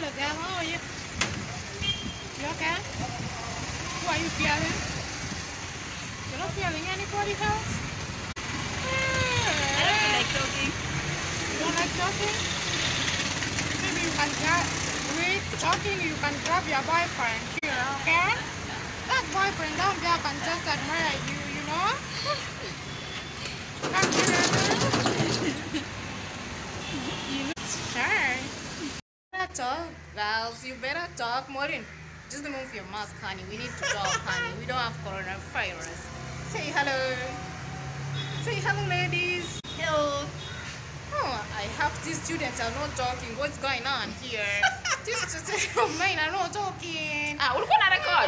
Hello, girl. How are you? You okay? Who are you feeling? You're not feeling anybody else? I don't feel like talking. You don't like talking? Maybe you can grab, with talking, you can grab your boyfriend here, okay? That boyfriend down there can just admire you, you know? You look shy. Better talk, girls. You better talk more than just remove your mask, honey. We need to talk, honey. We don't have coronavirus. Say hello. Say hello, ladies. Hello. Oh, I have these students are not talking. What's going on here? These students of mine are not talking. Ah, we're gonna record.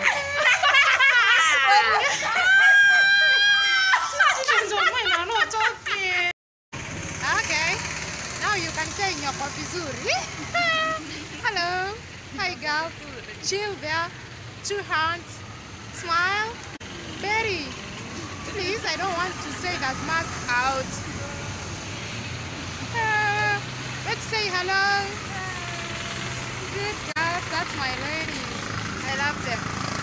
Students of mine are not talking. Okay. Now you can say in your Vizuri. Hello. Hi, girls. Chill there. 2 hands. Smile. Betty. Please, I don't want to say that mask out. Let's say hello. Good girls, that's my ladies. I love them.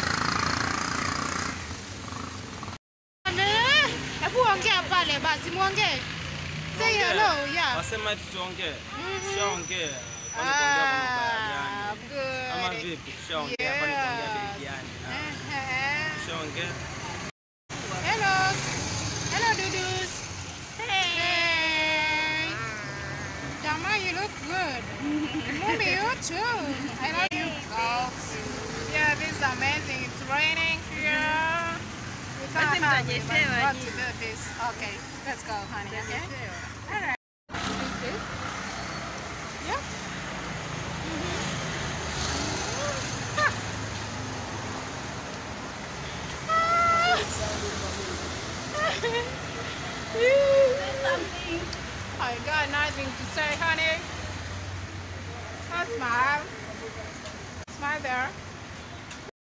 Hebu ongea pale basi muongee. Say hello, yeah. Wasema tuongee. Tushaongea. Good. Ama vipi? Tushaongea kwani kuongea bei gani? Tushaongea. Hello. Hello, Dudus. Hey. Dama, you look good. Mommy, you too. I love you girls. Yeah, this is amazing. It's raining here. We can't have it, but we want to do this. Okay, let's go, honey. Okay? All right. This? Yeah? Say something. I got nothing to say, honey. Oh, smile. Smile there.